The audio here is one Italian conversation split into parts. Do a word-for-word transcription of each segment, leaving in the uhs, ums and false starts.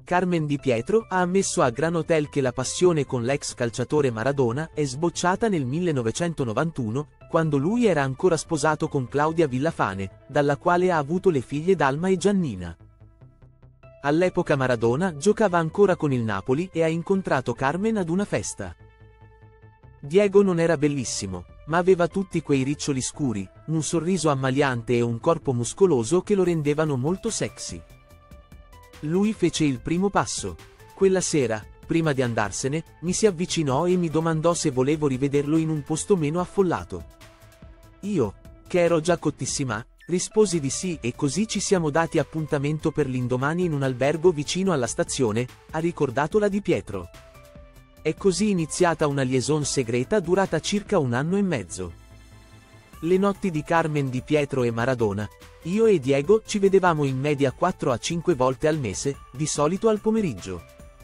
Carmen Di Pietro ha ammesso a Gran Hotel che la passione con l'ex calciatore Maradona è sbocciata nel millenovecentonovantuno, quando lui era ancora sposato con Claudia Villafane, dalla quale ha avuto le figlie Dalma e Giannina. All'epoca Maradona giocava ancora con il Napoli e ha incontrato Carmen ad una festa. Diego non era bellissimo, ma aveva tutti quei riccioli scuri, un sorriso ammaliante e un corpo muscoloso che lo rendevano molto sexy. Lui fece il primo passo. Quella sera, prima di andarsene, mi si avvicinò e mi domandò se volevo rivederlo in un posto meno affollato. Io, che ero già cottissima, risposi di sì e così ci siamo dati appuntamento per l'indomani in un albergo vicino alla stazione, ha ricordato la Di Pietro. È così iniziata una liaison segreta durata circa un anno e mezzo. Le notti di Carmen Di Pietro e Maradona, io e Diego ci vedevamo in media quattro a cinque volte al mese, di solito al pomeriggio.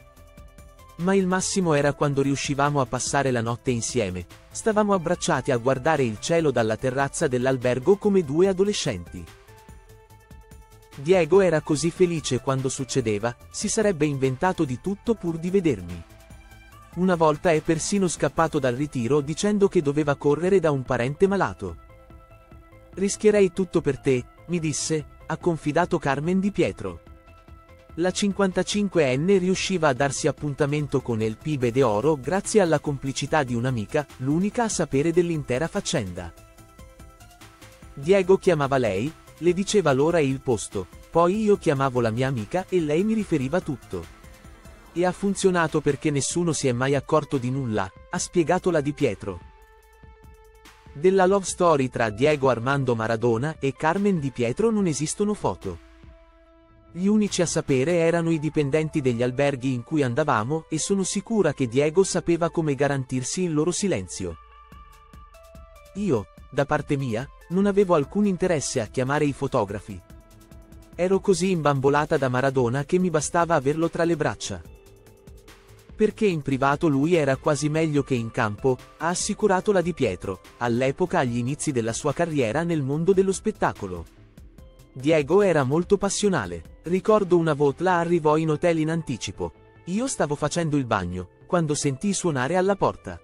Ma il massimo era quando riuscivamo a passare la notte insieme, stavamo abbracciati a guardare il cielo dalla terrazza dell'albergo come due adolescenti. Diego era così felice quando succedeva, si sarebbe inventato di tutto pur di vedermi. Una volta è persino scappato dal ritiro dicendo che doveva correre da un parente malato. Rischierei tutto per te, mi disse, ha confidato Carmen Di Pietro. La cinquantacinquenne riusciva a darsi appuntamento con El Pibe de Oro grazie alla complicità di un'amica, l'unica a sapere dell'intera faccenda. Diego chiamava lei, le diceva l'ora e il posto, poi io chiamavo la mia amica e lei mi riferiva tutto. E ha funzionato perché nessuno si è mai accorto di nulla, ha spiegato la Di Pietro. Della love story tra Diego Armando Maradona e Carmen Di Pietro non esistono foto. Gli unici a sapere erano i dipendenti degli alberghi in cui andavamo e sono sicura che Diego sapeva come garantirsi il loro silenzio. Io, da parte mia, non avevo alcun interesse a chiamare i fotografi. Ero così imbambolata da Maradona che mi bastava averlo tra le braccia. Perché in privato lui era quasi meglio che in campo, ha assicurato la Di Pietro, all'epoca agli inizi della sua carriera nel mondo dello spettacolo. Diego era molto passionale, ricordo una volta arrivò in hotel in anticipo. Io stavo facendo il bagno, quando sentii suonare alla porta.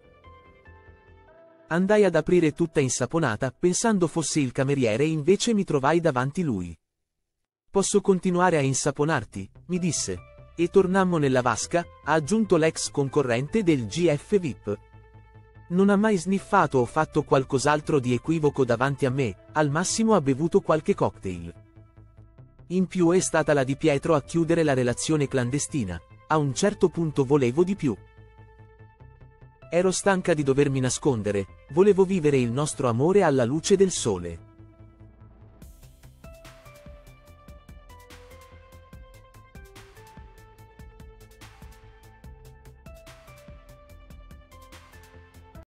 Andai ad aprire tutta insaponata, pensando fosse il cameriere e invece mi trovai davanti lui. Posso continuare a insaponarti? Mi disse. E tornammo nella vasca, ha aggiunto l'ex concorrente del G F V I P. Non ha mai sniffato o fatto qualcos'altro di equivoco davanti a me, al massimo ha bevuto qualche cocktail. In più è stata la Di Pietro a chiudere la relazione clandestina, a un certo punto volevo di più. Ero stanca di dovermi nascondere, volevo vivere il nostro amore alla luce del sole.